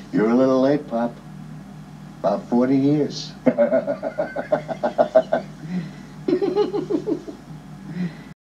You're a little late, Pop. About 40 years.